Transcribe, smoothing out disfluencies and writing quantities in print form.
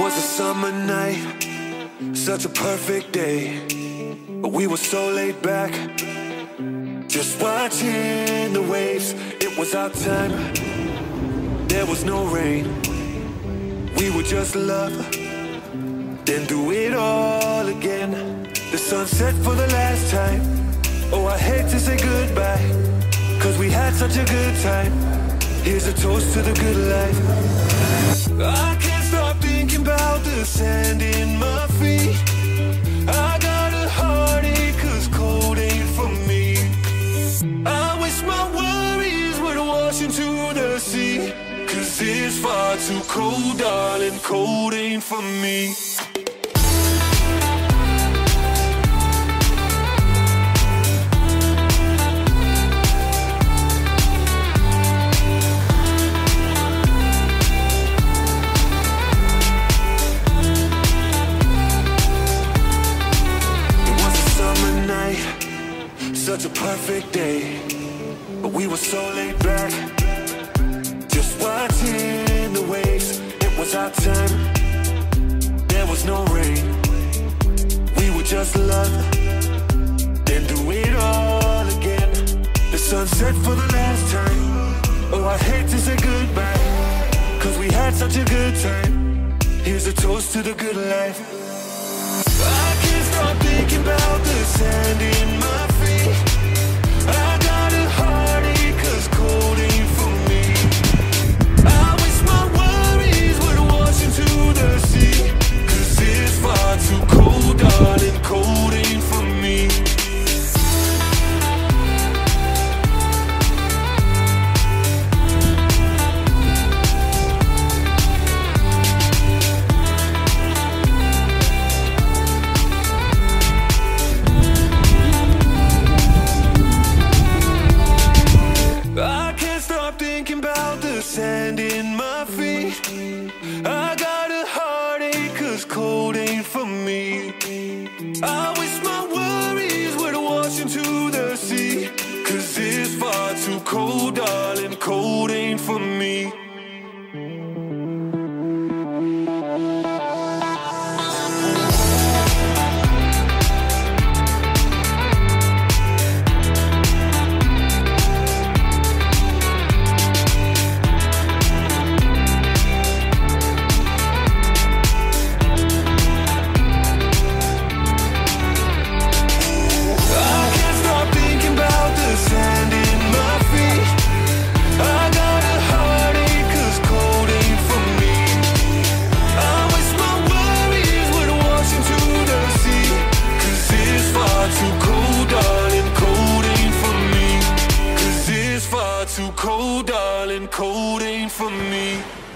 was a summer night, such a perfect day. We were so laid back, just watching the waves. It was our time, there was no rain. We would just love, then do it all again. The sun set for the last time. Oh, I hate to say goodbye, 'cause we had such a good time. Here's a toast to the good life. I can't stop thinking about the sand in my feet. I got a heartache 'cause cold ain't for me. I wish my worries would wash into the sea, 'cause it's far too cold, darling, cold ain't for me. Such a perfect day, but we were so laid back, just watching the waves. It was our time, there was no rain. We would just love, then do it all again. The sun set for the last time. Oh, I hate to say goodbye, 'cause we had such a good time. Here's a toast to the good life. I can't stop thinking about the sand in my feet. I got a heartache 'cause cold ain't for me. I wish my worries would wash into the sea, 'cause it's far too cold, darling, cold ain't for me. Sand in my feet. I got a heartache 'cause cold ain't for me. I wish my worries would wash into the sea, 'cause it's far too cold, darling, cold ain't for me. Too cold, darling, cold ain't for me.